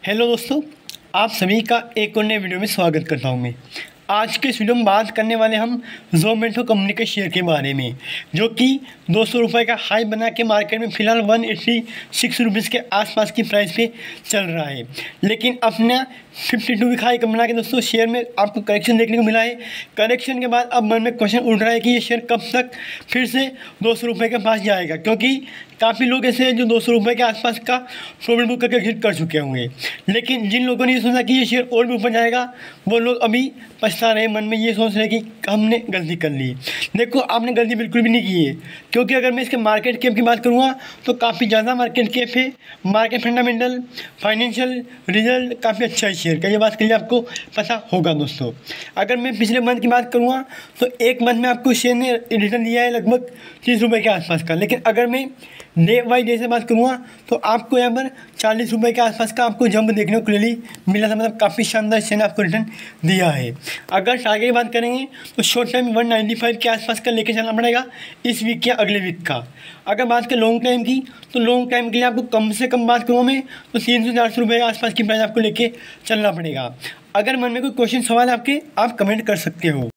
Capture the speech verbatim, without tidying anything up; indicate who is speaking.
Speaker 1: Hello दोस्तों, आप सभी का एक और नए वीडियो में स्वागत करता हूं मैं। आज के इस वीडियो में बात करने वाले हम जोमेटो कंपनी के शेयर के बारे में, जो कि दो सौ रुपये का हाई बना के मार्केट में फ़िलहाल वन एट्टी सिक्स रुपीज़ के आसपास की प्राइस पे चल रहा है। लेकिन अपना फिफ्टी टू वीक हाई कम बना के दोस्तों शेयर में आपको करेक्शन देखने को मिला है। करेक्शन के बाद अब मन में क्वेश्चन उठ रहा है कि ये शेयर कब तक फिर से दो सौ रुपये के पास जाएगा, क्योंकि काफ़ी लोग ऐसे हैं जो दो सौ रुपये के आसपास का प्रॉफिट बुक करके एग्जिट कर चुके होंगे। लेकिन जिन लोगों ने ये सोचा कि ये शेयर और भी ऊपर जाएगा, वो लोग अभी पछता रहे, मन में ये सोच रहे कि हमने गलती कर ली। देखो, आपने गलती बिल्कुल भी नहीं की है, क्योंकि अगर मैं इसके मार्केट कैप की बात करूँगा तो काफ़ी ज़्यादा मार्केट कैप है। मार्केट फंडामेंटल, फाइनेंशियल रिजल्ट काफ़ी अच्छा है शेयर का, ये बात के लिए आपको पता होगा दोस्तों। अगर मैं पिछले मंथ की बात करूँगा तो एक मंथ में आपको शेयर ने रिटर्न दिया है लगभग तीस रुपये के आसपास का। लेकिन अगर मैं डे बाई डे से बात करूँगा तो आपको यहाँ पर चालीस रुपये के आसपास का आपको जंप देखने को क्लियरली मिला था, मतलब काफ़ी शानदार शेयर ने आपको रिटर्न दिया है। अगर टारगेट की बात करेंगे तो short time one ninety five के आसपास का लेके चलना पड़ेगा इस वीक या अगले वीक का। अगर बात करें लॉन्ग टाइम की तो लॉन्ग टाइम के लिए आपको कम से कम बात करूँ मैं तो तीन सौ चार सौ रुपये के आसपास की प्राइस आपको लेके चलना पड़ेगा। अगर मन में कोई क्वेश्चन सवाल आपके, आप कमेंट कर सकते हो।